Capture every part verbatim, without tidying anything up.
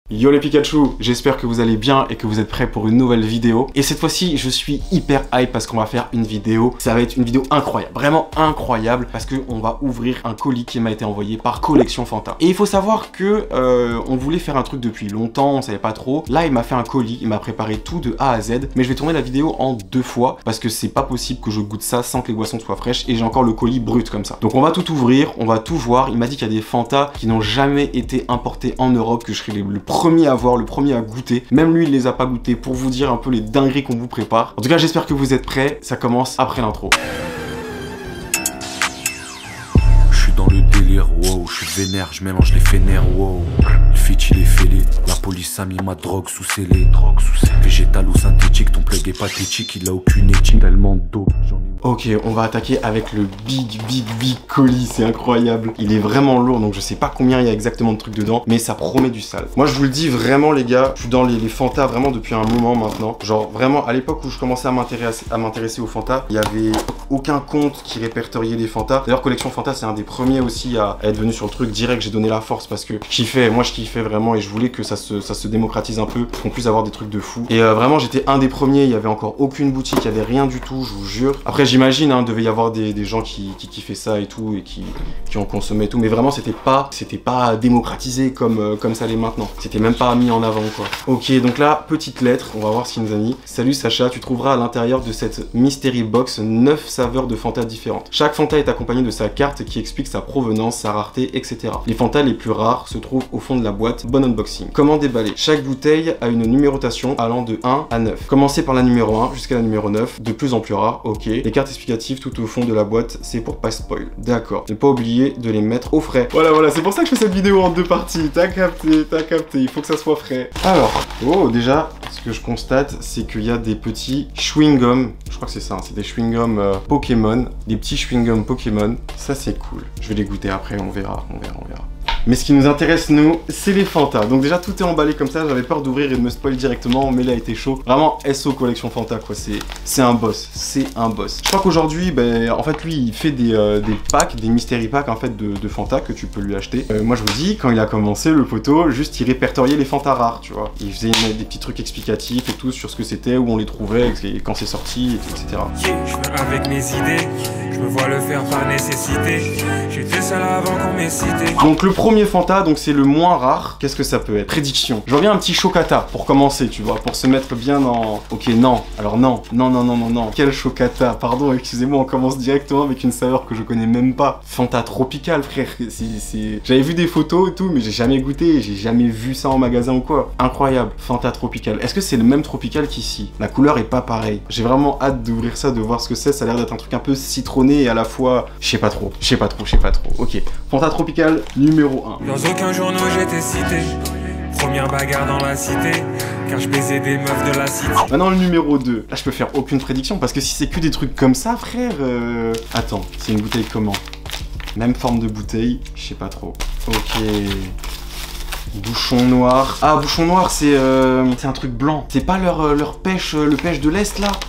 Yo les Pikachu, j'espère que vous allez bien et que vous êtes prêts pour une nouvelle vidéo. Et cette fois-ci, je suis hyper hype parce qu'on va faire une vidéo. Ça va être une vidéo incroyable, vraiment incroyable, parce qu'on va ouvrir un colis qui m'a été envoyé par Collection Fanta. Et il faut savoir que euh, on voulait faire un truc depuis longtemps, on savait pas trop. Là, il m'a fait un colis, il m'a préparé tout de A à Z. Mais je vais tourner la vidéo en deux fois parce que c'est pas possible que je goûte ça sans que les boissons soient fraîches. Et j'ai encore le colis brut comme ça. Donc on va tout ouvrir, on va tout voir. Il m'a dit qu'il y a des Fanta qui n'ont jamais été importés en Europe, que je serai le premier à voir, le premier à goûter. Même lui, il les a pas goûtés pour vous dire un peu les dingueries qu'on vous prépare. En tout cas, j'espère que vous êtes prêts. Ça commence après l'intro. Je suis dans le délire, wow, je suis vénère, je mélange les fénères, wow. Le fit il est fêlé, la police a mis ma drogue sous scellé. Drogue sous scellé. Végétal ou synthétique, ton plug est pathétique, il a aucune éthique, tellement d'eau. Ok, on va attaquer avec le big, big, big colis, c'est incroyable. Il est vraiment lourd, donc je sais pas combien il y a exactement de trucs dedans, mais ça promet du sale. Moi, je vous le dis vraiment, les gars, je suis dans les, les Fanta vraiment depuis un moment maintenant. Genre, vraiment, à l'époque où je commençais à m'intéresser à m'intéresser aux Fanta, il y avait aucun compte qui répertoriait les Fanta. D'ailleurs, Collection Fanta, c'est un des premiers aussi à, à être venu sur le truc direct. J'ai donné la force parce que je kiffais, moi je kiffais vraiment et je voulais que ça se, ça se démocratise un peu, qu'on puisse avoir des trucs de fou. Et euh, vraiment, j'étais un des premiers, il y avait encore aucune boutique, il y avait rien du tout, je vous jure. Après, j'imagine, hein, devait y avoir des, des gens qui, qui kiffaient ça et tout, et qui, qui en consommaient et tout, mais vraiment, c'était pas, c'était pas démocratisé comme, euh, comme ça l'est maintenant. C'était même pas mis en avant, quoi. Ok, donc là, petite lettre, on va voir ce qu'il nous a mis. Salut Sacha, tu trouveras à l'intérieur de cette mystery box neuf saveurs de Fanta différentes. Chaque Fanta est accompagné de sa carte qui explique sa provenance, sa rareté, et cetera. Les Fanta les plus rares se trouvent au fond de la boîte. Bon unboxing. Comment déballer? Chaque bouteille a une numérotation allant de un à neuf. Commencez par la numéro un jusqu'à la numéro neuf, de plus en plus rare, ok. Les cartes explicatives tout au fond de la boîte, c'est pour pas spoil. D'accord. Ne pas oublier de les mettre au frais. Voilà, voilà, c'est pour ça que je fais cette vidéo en deux parties. T'as capté, t'as capté, il faut que ça soit frais. Alors, oh, déjà, ce que je constate, c'est qu'il y a des petits chewing-gums. Je crois que c'est ça, hein, c'est des chewing-gums euh, Pokémon. Des petits chewing-gums Pokémon. Ça, c'est cool. Je vais les goûter après, on verra, on verra, on verra. Mais ce qui nous intéresse, nous, c'est les Fanta. Donc déjà, tout est emballé comme ça. J'avais peur d'ouvrir et de me spoil directement, mais là, il était chaud. Vraiment, S O Collection Fanta, quoi. C'est un boss. C'est un boss. Je crois qu'aujourd'hui, ben, en fait, lui, il fait des, euh, des packs, des mystery packs, en fait, de, de Fanta que tu peux lui acheter. Euh, moi, je vous dis, quand il a commencé, le poteau, juste, il répertoriait les Fanta rares, tu vois. Il faisait une, des petits trucs explicatifs et tout sur ce que c'était, où on les trouvait, et quand c'est sorti, et cetera. Yeah, je veux avec mes idées, je me vois le faire par nécessité. J'étais seul avant qu'on m'ait cité. Donc, le premier Fanta, donc c'est le moins rare. Qu'est-ce que ça peut être? Prédiction. Je vois bien un petit Chocata pour commencer, tu vois, pour se mettre bien dans... Ok, non. Alors non, non, non, non, non, non. Quel Chocata? Pardon, excusez-moi, on commence directement avec une saveur que je connais même pas. Fanta tropical, frère. C'est... J'avais vu des photos et tout, mais j'ai jamais goûté. J'ai jamais vu ça en magasin ou quoi. Incroyable. Fanta tropical. Est-ce que c'est le même tropical qu'ici? La couleur est pas pareille. J'ai vraiment hâte d'ouvrir ça, de voir ce que c'est. Ça a l'air d'être un truc un peu citronné et à la fois... Je sais pas trop. Je sais pas trop, je sais pas trop. Ok. Fanta tropical numéro un. Dans aucun journaux j'étais cité. Première bagarre dans la cité, car je baisais des meufs de la cité. Maintenant le numéro deux. Là je peux faire aucune prédiction parce que si c'est que des trucs comme ça, frère... Euh... Attends, c'est une bouteille comment? Même forme de bouteille, je sais pas trop. Ok... Bouchon noir. Ah, bouchon noir, c'est euh, c'est un truc blanc. C'est pas leur, euh, leur pêche, euh, le pêche de l'Est, là?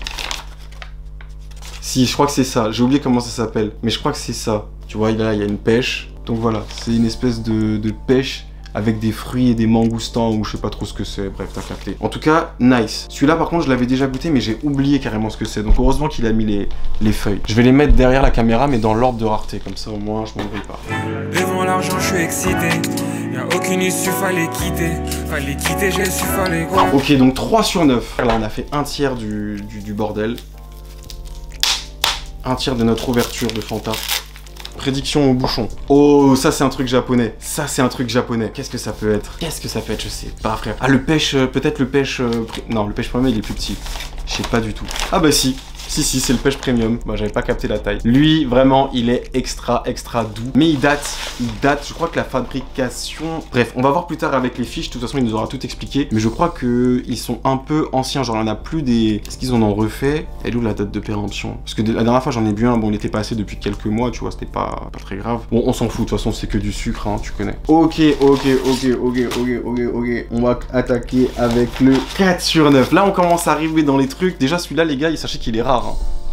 Si, je crois que c'est ça. J'ai oublié comment ça s'appelle. Mais je crois que c'est ça. Tu vois, là, il y a une pêche. Donc voilà, c'est une espèce de, de pêche avec des fruits et des mangoustans ou je sais pas trop ce que c'est. Bref, t'as capté. En tout cas, nice. Celui-là, par contre, je l'avais déjà goûté, mais j'ai oublié carrément ce que c'est. Donc heureusement qu'il a mis les, les feuilles. Je vais les mettre derrière la caméra, mais dans l'ordre de rareté. Comme ça, au moins, je m'embrouille pas. Devant l'argent, je suis excité. Y'a aucune issue, fallait quitter. Fallait quitter, j'ai su, fallait quoi. Ok, donc trois sur neuf. Là, on a fait un tiers du, du, du bordel. Un tiers de notre ouverture de Fanta. Prédiction au bouchon. Oh, ça c'est un truc japonais. Ça c'est un truc japonais. Qu'est-ce que ça peut être? Qu'est-ce que ça peut être? Je sais pas, frère. Ah, le pêche, euh, peut-être le pêche... Euh, non, le pêche premier, il est plus petit. Je sais pas du tout. Ah bah si. Si, si, c'est le pêche premium. Moi, j'avais pas capté la taille. Lui, vraiment, il est extra, extra doux. Mais il date. Il date. Je crois que la fabrication... Bref, on va voir plus tard avec les fiches. De toute façon, il nous aura tout expliqué. Mais je crois qu'ils sont un peu anciens. Genre, il n'y en a plus des... Est-ce qu'ils en ont refait? Elle est où la date de péremption? Parce que la dernière fois, j'en ai bu un. Bon, il était passé depuis quelques mois. Tu vois, c'était pas, pas très grave. Bon, on s'en fout. De toute façon, c'est que du sucre, hein, tu connais. Ok, ok, ok, ok, ok, ok, ok. On va attaquer avec le quatre sur neuf. Là, on commence à arriver dans les trucs. Déjà, celui-là, les gars, sachez qu'il est rare. Hein.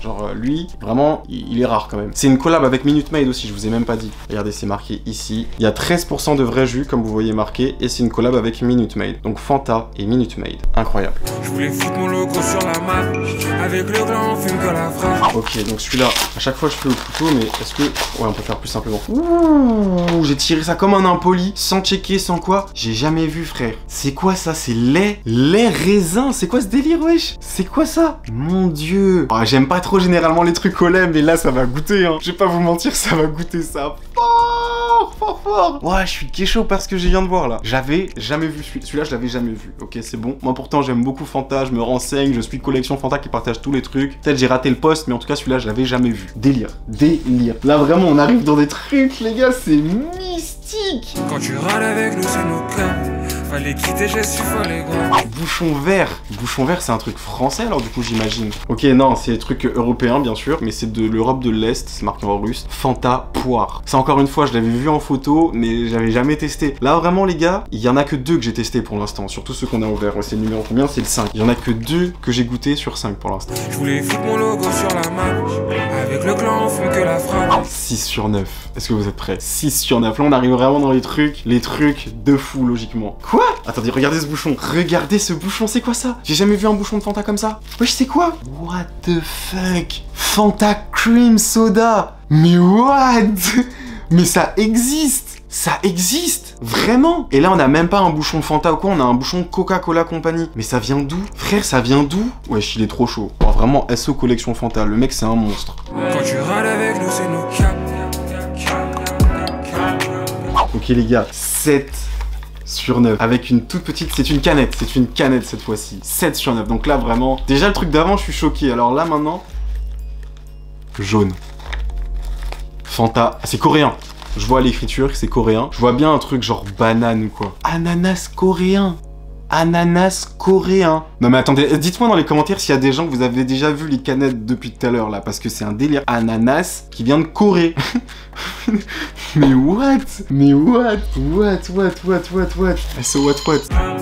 Genre euh, lui, vraiment, il, il est rare quand même. C'est une collab avec Minute Maid aussi, je vous ai même pas dit. Regardez, c'est marqué ici. Il y a treize pour cent de vrai jus, comme vous voyez marqué, et c'est une collab avec Minute Maid. Donc Fanta et Minute Maid. Incroyable. Je voulais foutre mon logo sur la map. Avec le gland, on fume que la frappe. Ok, donc celui-là, à chaque fois je fais au couteau, mais est-ce que... Ouais, on peut faire plus simplement. Ouh, j'ai tiré ça comme un impoli, sans checker, sans quoi. J'ai jamais vu, frère. C'est quoi ça? C'est lait, lait raisin. C'est quoi ce délire, wesh? C'est quoi ça? Mon dieu. Oh, j'aime pas trop généralement les trucs au lait, mais là ça va goûter, hein. Je vais pas vous mentir, ça va goûter ça fort, fort, fort. Ouais, je suis kécho parce que je viens de voir là. J'avais jamais vu celui- celui-là, je l'avais jamais vu. Ok, c'est bon. Moi pourtant j'aime beaucoup Fanta, je me renseigne, je suis collection Fanta qui partage tous les trucs. Peut-être j'ai raté le poste, mais en tout cas celui-là je l'avais jamais vu. Délire, délire. Là vraiment on arrive dans des trucs, les gars, c'est mystique. Quand tu râles avec nous, c'est nos cas. Fallait quitter, j'ai su, fallait gros. Bouchon vert. Bouchon vert, c'est un truc français alors du coup j'imagine. Ok, non, c'est des trucs européens bien sûr, mais c'est de l'Europe de l'Est, c'est marqué en russe. Fanta poire. Ça encore une fois, je l'avais vu en photo, mais j'avais jamais testé. Là vraiment les gars, il y en a que deux que j'ai testé pour l'instant, surtout ceux qu'on a ouverts. Ouais, c'est le numéro combien? C'est le cinq. Il y en a que deux que j'ai goûté sur cinq pour l'instant. Je voulais foutre mon logo sur la map. Avec le clan, on fume que la frappe. six sur neuf. Est-ce que vous êtes prêts? six sur neuf. Là on arrive vraiment dans les trucs, les trucs de fou logiquement. Quoi? Attendez, regardez ce bouchon. Regardez ce bouchon, c'est quoi ça? J'ai jamais vu un bouchon de Fanta comme ça. Wesh, c'est quoi? What the fuck? Fanta Cream Soda. Mais what? Mais ça existe. Ça existe. Vraiment. Et là, on a même pas un bouchon Fanta ou quoi, on a un bouchon Coca-Cola Company. Mais ça vient d'où? Frère, ça vient d'où? Wesh, il est trop chaud. Oh, vraiment, S O Collection Fanta. Le mec, c'est un monstre. Quand tu râles avec nous, c'est nos cas. Ok, les gars, sept sur neuf. Avec une toute petite... C'est une canette. C'est une canette cette fois-ci. sept sur neuf. Donc là, vraiment... Déjà, le truc d'avant, je suis choqué. Alors là, maintenant... Jaune. Fanta. Ah, c'est coréen. Je vois l'écriture, c'est coréen. Je vois bien un truc genre banane ou quoi. Ananas coréen. Ananas coréen. Non mais attendez, dites-moi dans les commentaires s'il y a des gens que vous avez déjà vu les canettes depuis tout à l'heure là, parce que c'est un délire. Ananas qui vient de Corée. Mais what? Mais what? What? What? What? What? What? So what? What?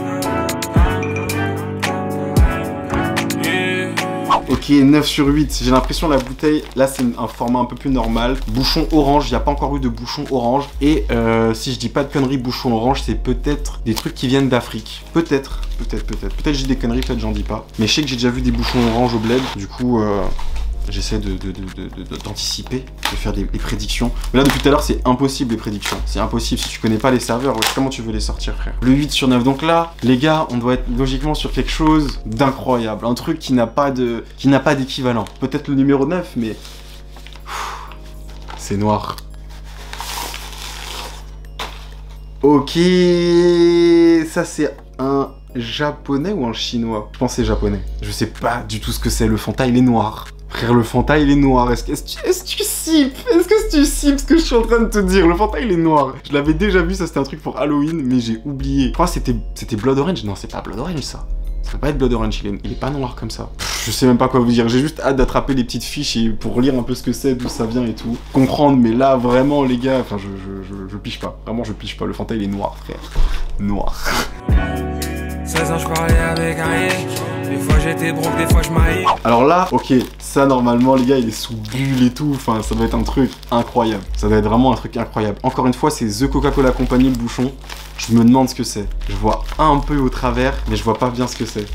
Ok, neuf sur huit. J'ai l'impression la bouteille, là c'est un format un peu plus normal. Bouchon orange, il n'y a pas encore eu de bouchon orange. Et euh, si je dis pas de conneries, bouchon orange, c'est peut-être des trucs qui viennent d'Afrique. Peut-être, peut-être, peut-être. Peut-être j'ai des conneries, peut-être j'en dis pas. Mais je sais que j'ai déjà vu des bouchons orange au bled. Du coup, euh, j'essaie de, de, de, de, de, d'anticiper, de faire des, des prédictions. Mais là, depuis tout à l'heure, c'est impossible les prédictions. C'est impossible. Si tu connais pas les serveurs, ouais, comment tu veux les sortir, frère? Le huit sur neuf. Donc là, les gars, on doit être logiquement sur quelque chose d'incroyable. Un truc qui n'a pas de, qui n'a pas d'équivalent. Peut-être le numéro neuf, mais... C'est noir. Ok. Ça, c'est un japonais ou un chinois? Je pense que c'est japonais. Je sais pas du tout ce que c'est. Le Fanta, il est noir. Frère, le Fanta, il est noir. Est-ce que, est-ce que, est-ce que tu sipes? Est-ce que tu sipes ce que je suis en train de te dire? Le Fanta, il est noir. Je l'avais déjà vu, ça c'était un truc pour Halloween, mais j'ai oublié. Je crois que c'était, c'était Blood Orange. Non, c'est pas Blood Orange, ça. Ça peut pas être Blood Orange, il est, il est pas noir comme ça. Pff, je sais même pas quoi vous dire. J'ai juste hâte d'attraper les petites fiches et pour lire un peu ce que c'est, d'où ça vient et tout. Comprendre, mais là, vraiment, les gars, enfin, je, je, je, je pige pas. Vraiment, je pige pas. Le Fanta, il est noir, frère. Noir. seize ans, je parlais avec un riche. Des fois j'étais broke, des fois je m'aille. Alors là, ok, ça normalement les gars il est sous bulle et tout, enfin ça doit être un truc incroyable. Ça doit être vraiment un truc incroyable. Encore une fois c'est The Coca-Cola Company le bouchon. Je me demande ce que c'est. Je vois un peu au travers, mais je vois pas bien ce que c'est.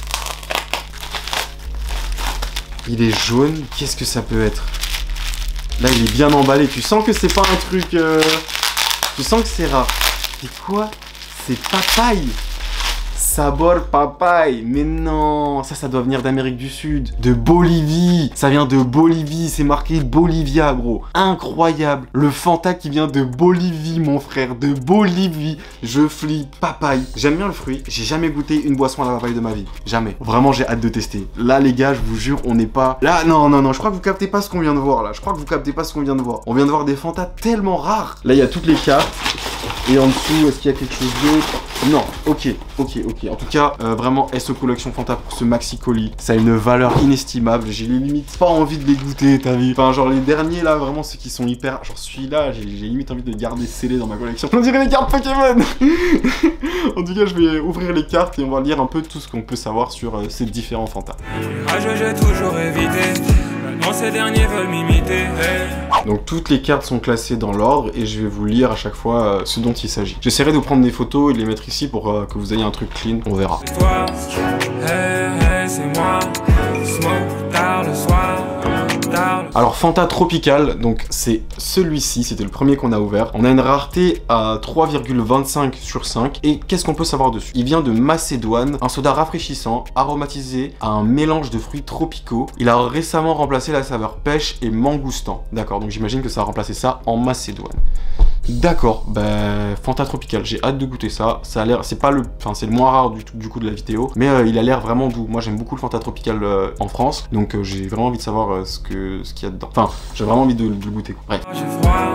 Il est jaune, qu'est-ce que ça peut être? Là il est bien emballé, tu sens que c'est pas un truc... Euh... Tu sens que c'est rare. C'est quoi? C'est papaye. Sabor papaye, mais non, ça, ça doit venir d'Amérique du Sud, de Bolivie, ça vient de Bolivie, c'est marqué Bolivia, gros, incroyable, le Fanta qui vient de Bolivie, mon frère, de Bolivie, je flippe, papaye, j'aime bien le fruit, j'ai jamais goûté une boisson à la papaye de ma vie, jamais, vraiment j'ai hâte de tester, là les gars, je vous jure, on n'est pas, là, non, non, non, je crois que vous captez pas ce qu'on vient de voir, là, je crois que vous captez pas ce qu'on vient de voir, on vient de voir des Fanta tellement rares, là il y a toutes les cartes, et en dessous, est-ce qu'il y a quelque chose d'autre? Non, ok, ok, ok. En tout cas, euh, vraiment, S O Collection Fanta pour ce maxi colis. Ça a une valeur inestimable. J'ai limite pas envie de les goûter, t'as vu? Enfin, genre les derniers là, vraiment ceux qui sont hyper. Genre celui-là, j'ai limite envie de le garder scellé dans ma collection. On dirait les cartes Pokémon. En tout cas, je vais ouvrir les cartes et on va lire un peu tout ce qu'on peut savoir sur euh, ces différents Fanta. Ah, j'ai toujours évité. Non, ces derniers veulent m'imiter. Hey. Donc toutes les cartes sont classées dans l'ordre et je vais vous lire à chaque fois euh, ce dont il s'agit. J'essaierai de vous prendre des photos et de les mettre ici pour euh, que vous ayez un truc clean, on verra. C'est toi, hey, hey, c'est moi. Smoke tard le soir. Alors Fanta Tropical, donc c'est celui-ci, c'était le premier qu'on a ouvert. On a une rareté à trois virgule vingt-cinq sur cinq. Et qu'est-ce qu'on peut savoir dessus? Il vient de Macédoine, un soda rafraîchissant, aromatisé à un mélange de fruits tropicaux. Il a récemment remplacé la saveur pêche et mangoustan. D'accord, donc j'imagine que ça a remplacé ça en Macédoine. D'accord, bah Fanta Tropical, j'ai hâte de goûter ça. Ça a l'air, c'est pas le, enfin c'est le moins rare du, du coup de la vidéo, mais euh, il a l'air vraiment doux. Moi j'aime beaucoup le Fanta Tropical euh, en France, donc euh, j'ai vraiment envie de savoir euh, ce que ce qu'il y a dedans. Enfin, j'ai vraiment envie de, de le goûter. Bref. J'ai froid,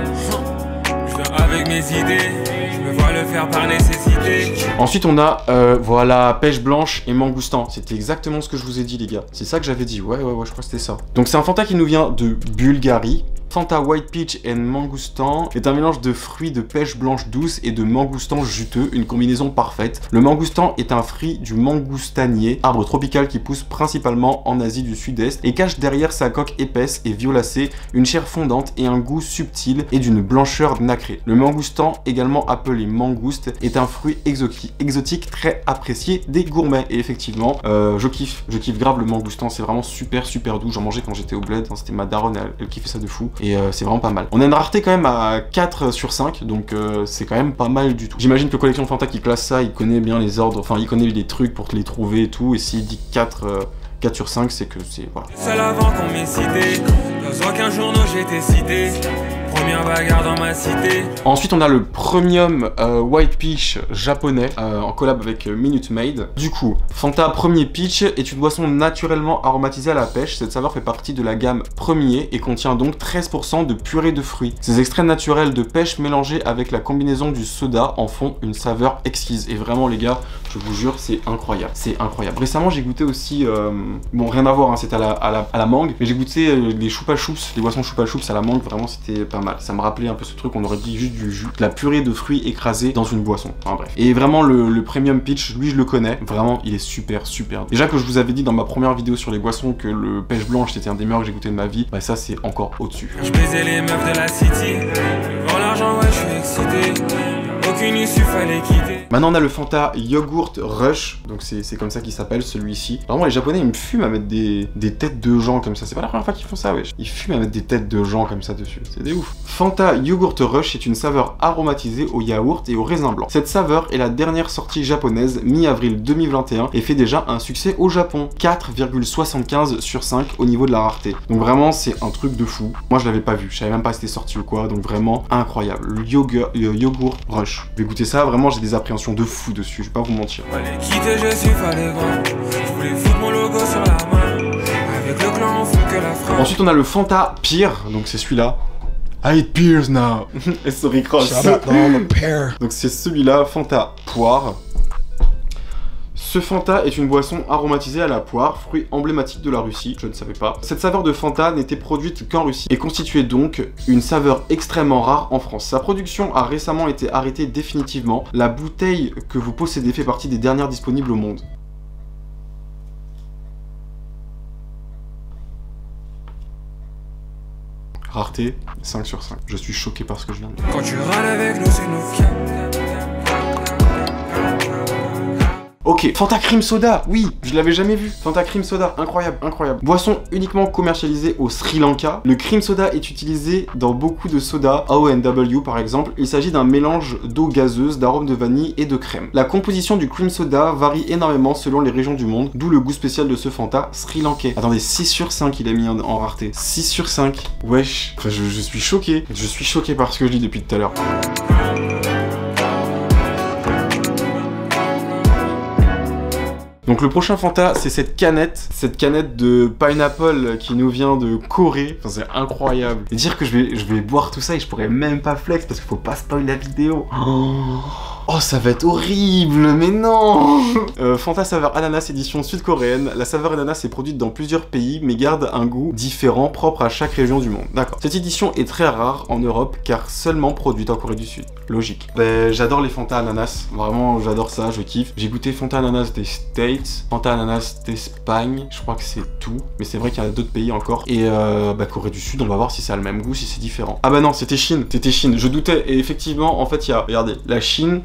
je viens avec mes idées, je me vois le faire par nécessité. Ensuite on a, euh, voilà, pêche blanche et mangoustan. C'était exactement ce que je vous ai dit les gars. C'est ça que j'avais dit, ouais ouais ouais, je crois que c'était ça. Donc c'est un Fanta qui nous vient de Bulgarie. Fanta White Peach and Mangoustan est un mélange de fruits de pêche blanche douce et de mangoustan juteux, une combinaison parfaite. Le mangoustan est un fruit du mangoustanier, arbre tropical qui pousse principalement en Asie du Sud-Est et cache derrière sa coque épaisse et violacée une chair fondante et un goût subtil et d'une blancheur nacrée. Le mangoustan, également appelé mangouste, est un fruit exotique, exotique très apprécié des gourmets. Et effectivement, euh, je kiffe, je kiffe grave le mangoustan, c'est vraiment super super doux. J'en mangeais quand j'étais au bled, enfin, c'était ma daronne, elle, elle kiffait ça de fou. Et euh, c'est vraiment pas mal. On a une rareté quand même à quatre sur cinq, donc euh, c'est quand même pas mal du tout. J'imagine que Collection Fanta qui classe ça, il connaît bien les ordres, enfin il connaît les trucs pour te les trouver et tout, et s'il dit quatre, euh, quatre sur cinq, c'est que c'est... voilà. Seul avant qu'on m'ait cité, dans aucun journaux j'étais cité. Première bagarre dans ma cité. Ensuite on a le Premium euh, White Peach japonais euh, en collab avec euh, Minute Maid. Du coup, Fanta Premier Peach est une boisson naturellement aromatisée à la pêche. Cette saveur fait partie de la gamme Premier et contient donc treize pour cent de purée de fruits. Ces extraits naturels de pêche mélangés avec la combinaison du soda en font une saveur exquise. Et vraiment les gars, je vous jure, c'est incroyable. C'est incroyable. Récemment j'ai goûté aussi, euh, bon rien à voir, hein, c'était à la, à, la, à la mangue, mais j'ai goûté euh, les choupa choups, les boissons choupa choups à la mangue, vraiment c'était pas mal. Ça me rappelait un peu ce truc, on aurait dit juste du jus, de la purée de fruits écrasée dans une boisson. Enfin bref. Et vraiment le, le Premium Peach, lui je le connais, vraiment il est super super. Déjà que je vous avais dit dans ma première vidéo sur les boissons que le pêche blanche c'était un des meilleurs que j'ai goûté de ma vie, bah ça c'est encore au-dessus. Je baisais les meufs de la city, devant l'argent ouais je suis excité. Aucune issue, fallait quitter. Maintenant on a le Fanta Yogurt Rush, donc c'est comme ça qu'il s'appelle celui-ci. Vraiment les japonais ils me fument à mettre des, des têtes de gens comme ça, c'est pas la première fois qu'ils font ça wesh. Ils fument à mettre des têtes de gens comme ça dessus, c'est des ouf. Fanta Yogurt Rush est une saveur aromatisée au yaourt et au raisin blanc. Cette saveur est la dernière sortie japonaise mi-avril deux mille vingt et un et fait déjà un succès au Japon, quatre virgule soixante-quinze sur cinq au niveau de la rareté. Donc vraiment c'est un truc de fou. Moi je l'avais pas vu, je savais même pas si c'était sorti ou quoi, donc vraiment incroyable. Le yogurt, le Yogurt Rush. Je vais goûter ça, vraiment j'ai des appréhensions de fou dessus, je vais pas vous mentir. Fallait quitter, je suis fallait grand. Je voulais foutre mon logo sur la main. Avec le clan on fout que la France. Ensuite on a le Fanta Pear, donc c'est celui-là. I eat pears now. Et sorry cross. Donc c'est celui-là, Fanta Poire. Ce Fanta est une boisson aromatisée à la poire, fruit emblématique de la Russie, je ne savais pas. Cette saveur de Fanta n'était produite qu'en Russie et constituait donc une saveur extrêmement rare en France. Sa production a récemment été arrêtée définitivement. La bouteille que vous possédez fait partie des dernières disponibles au monde. Rareté, cinq sur cinq. Je suis choqué par ce que je viens de dire. Quand tu râles avec nous, c'est nous qui... Ok, Fanta Cream Soda, oui, je l'avais jamais vu. Fanta Cream Soda, incroyable, incroyable. Boisson uniquement commercialisée au Sri Lanka. Le cream soda est utilisé dans beaucoup de sodas, A O N W par exemple. Il s'agit d'un mélange d'eau gazeuse, d'arômes de vanille et de crème. La composition du cream soda varie énormément selon les régions du monde, d'où le goût spécial de ce Fanta Sri Lankais. Attendez, six sur cinq il a mis en, en rareté. six sur cinq, wesh. Enfin, je, je suis choqué. Je suis choqué par ce que je dis depuis tout à l'heure. Donc le prochain Fanta, c'est cette canette, cette canette de pineapple qui nous vient de Corée. Enfin, c'est incroyable. Et dire que je vais, je vais boire tout ça et je pourrais même pas flex parce qu'il faut pas spoil la vidéo. Oh, Oh, ça va être horrible, mais non. euh, Fanta saveur ananas édition sud-coréenne. La saveur ananas est produite dans plusieurs pays, mais garde un goût différent propre à chaque région du monde. D'accord. Cette édition est très rare en Europe, car seulement produite en Corée du Sud. Logique. Ben, j'adore les Fanta ananas. Vraiment, j'adore ça, je kiffe. J'ai goûté Fanta ananas des States, Fanta ananas d'Espagne. Je crois que c'est tout. Mais c'est vrai qu'il y a d'autres pays encore. Et euh, bah, Corée du Sud, on va voir si ça a le même goût, si c'est différent. Ah bah non, c'était Chine. C'était Chine. Je doutais. Et effectivement, en fait, il y a, regardez, la Chine.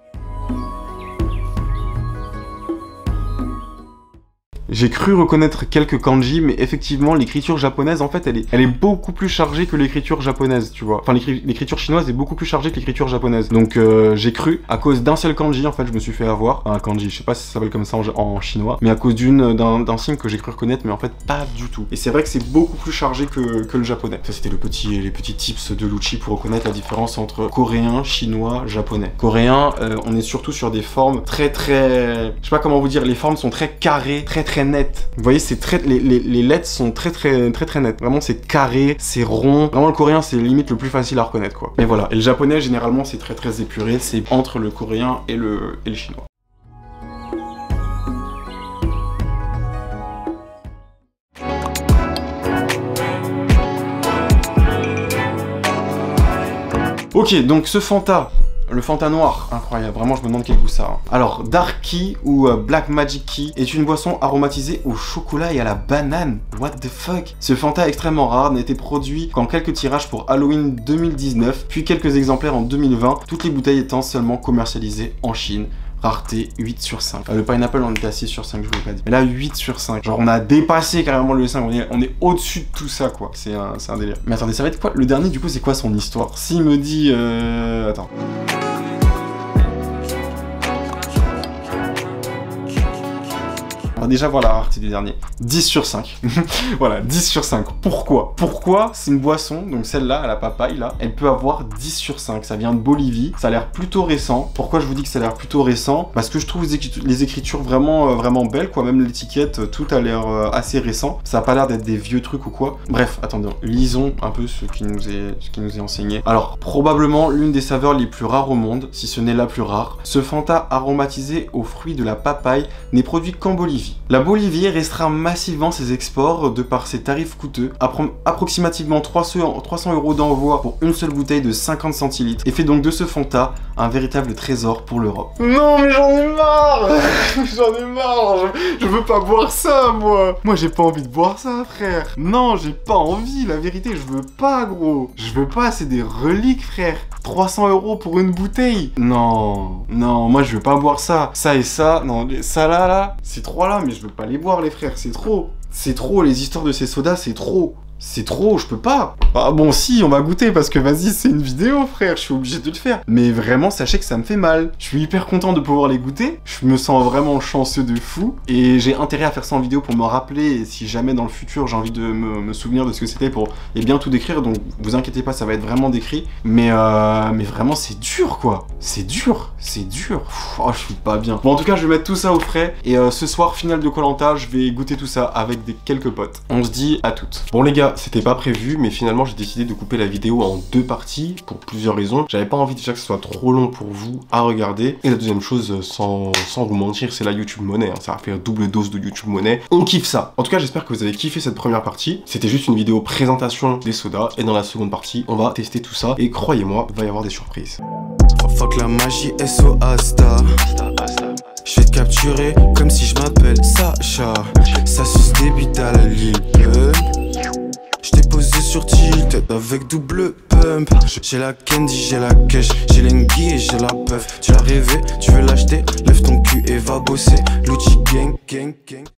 J'ai cru reconnaître quelques kanji, mais effectivement, l'écriture japonaise, en fait, elle est, elle est beaucoup plus chargée que l'écriture japonaise, tu vois. Enfin, l'écriture chinoise est beaucoup plus chargée que l'écriture japonaise. Donc, euh, j'ai cru, à cause d'un seul kanji, en fait, je me suis fait avoir. Un kanji, je sais pas si ça s'appelle comme ça en, en chinois, mais à cause d'une, d'un signe que j'ai cru reconnaître, mais en fait, pas du tout. Et c'est vrai que c'est beaucoup plus chargé que, que le japonais. Ça, c'était le petit, les petits tips de Lucci pour reconnaître la différence entre coréen, chinois, japonais. Coréen, euh, on est surtout sur des formes très, très... Je sais pas comment vous dire, les formes sont très carrées, très, très net. Vous voyez, c'est très, les, les, les lettres sont très très très très nettes. Vraiment, c'est carré, c'est rond. Vraiment, le coréen, c'est limite le plus facile à reconnaître, quoi. Mais voilà. Et le japonais, généralement, c'est très très épuré. C'est entre le coréen et le, et le chinois. Ok, donc ce Fanta. Le Fanta noir, incroyable, vraiment je me demande quel goût ça a. Alors, Dark Key ou euh, Black Magic Key est une boisson aromatisée au chocolat et à la banane. What the fuck? Ce Fanta extrêmement rare n'a été produit qu'en quelques tirages pour Halloween deux mille dix-neuf, puis quelques exemplaires en deux mille vingt, toutes les bouteilles étant seulement commercialisées en Chine. Rareté huit sur cinq. Euh, le pineapple, on était à six sur cinq, je vous l'ai pas dit. Mais là, huit sur cinq. Genre, on a dépassé carrément le cinq. On est, on est au-dessus de tout ça, quoi. C'est un, c'est un délire. Mais attendez, ça va être quoi? Le dernier, du coup, c'est quoi son histoire? S'il me dit... Euh... Attends. On va déjà voir la rareté du dernier. dix sur cinq. Voilà, dix sur cinq. Pourquoi? Pourquoi c'est une boisson, donc celle-là, à la papaye, là, elle peut avoir dix sur cinq. Ça vient de Bolivie, ça a l'air plutôt récent. Pourquoi je vous dis que ça a l'air plutôt récent? Parce que je trouve les écritures, les écritures vraiment, euh, vraiment belles, quoi. Même l'étiquette, tout a l'air euh, assez récent. Ça a pas l'air d'être des vieux trucs ou quoi. Bref, attendez, lisons un peu ce qui nous est, ce qui nous est enseigné. Alors, probablement l'une des saveurs les plus rares au monde, si ce n'est la plus rare. Ce Fanta aromatisé aux fruits de la papaye n'est produit qu'en Bolivie. La Bolivie restreint massivement ses exports de par ses tarifs coûteux, appro approximativement trois cents euros d'envoi pour une seule bouteille de cinquante centilitres, et fait donc de ce Fanta un véritable trésor pour l'Europe. Non mais j'en ai marre. J'en ai marre, je, je veux pas boire ça moi. Moi j'ai pas envie de boire ça frère. Non j'ai pas envie, la vérité je veux pas gros. Je veux pas, c'est des reliques frère. trois cents euros pour une bouteille. Non, non, moi je veux pas boire ça. Ça et ça, non, ça là là, ces trois là, mais je veux pas les boire les frères, c'est trop. C'est trop, les histoires de ces sodas, c'est trop. C'est trop, je peux pas. Ah bon si, on va goûter parce que vas-y, c'est une vidéo frère, je suis obligé de le faire. Mais vraiment, sachez que ça me fait mal. Je suis hyper content de pouvoir les goûter. Je me sens vraiment chanceux de fou. Et j'ai intérêt à faire ça en vidéo pour me rappeler. Et si jamais dans le futur, j'ai envie de me, me souvenir de ce que c'était pour et bien tout décrire. Donc vous inquiétez pas, ça va être vraiment décrit. Mais, euh, mais vraiment, c'est dur quoi. C'est dur, c'est dur. Pff, oh, je suis pas bien. Bon, en tout cas, je vais mettre tout ça au frais. Et euh, ce soir, finale de Koh-Lanta, je vais goûter tout ça avec des quelques potes. On se dit à toutes. Bon les gars, c'était pas prévu, mais finalement j'ai décidé de couper la vidéo en deux parties pour plusieurs raisons. J'avais pas envie déjà que ce soit trop long pour vous à regarder. Et la deuxième chose, sans, sans vous mentir, c'est la YouTube monnaie. Hein. Ça va faire double dose de YouTube monnaie. On kiffe ça. En tout cas, j'espère que vous avez kiffé cette première partie. C'était juste une vidéo présentation des sodas. Et dans la seconde partie, on va tester tout ça. Et croyez-moi, il va y avoir des surprises. Oh fuck la magie, S O Asta. Je vais te capturer comme si je m'appelle Sacha. Ça suce des bites à la Lil Pump. J't'ai posé sur tilt avec double pump. J'ai la candy, j'ai la cash, j'ai l'engie et j'ai la puff. Tu l'as rêvé, tu veux l'acheter, lève ton cul et va bosser. Lucci gang, gang, gang.